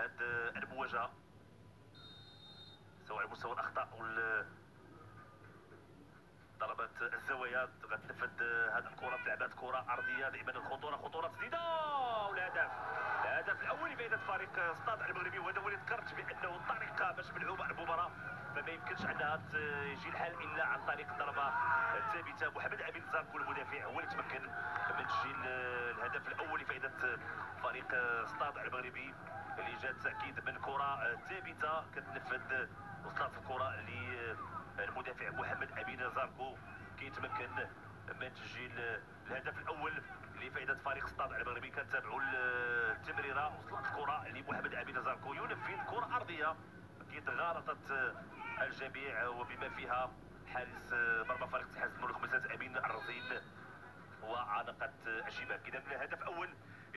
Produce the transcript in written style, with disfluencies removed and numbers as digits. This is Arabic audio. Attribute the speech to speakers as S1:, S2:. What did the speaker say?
S1: هذه المواجهه سواء على مستوى الاخطاء ضربات الزوايا. غتنفذ هذه الكره، تلعبات كره ارضيه دائما الخطوره، خطوره تسديده والهدف. الهدف الاول لفائده فريق ستاد المغربي، وهذا هو اللي ذكرت بانه الطريقه باش ملعوبه المباراه فما يمكنش انها يجي الحال الا عن طريق الضربه الثابته. محمد امين زاركو المدافع هو اللي تمكن من تسجيل الهدف الاول لفائده فريق ستاد المغربي، اللي جات اكيد من كره ثابته كتنفذ، وصلت الكره للمدافع محمد امين زاركو كيتمكن من تسجيل الهدف الاول لفائده فريق ستاد المغربي. كنتابعوا التمريره، وصلت الكره لمحمد امين زاركو ينفذ كره ارضيه اكيد غالطت الجميع وبما فيها حارس مرمى فريق اتحاد الملك مسات امين الرزين وعانقت الشباك. اذا الهدف الاول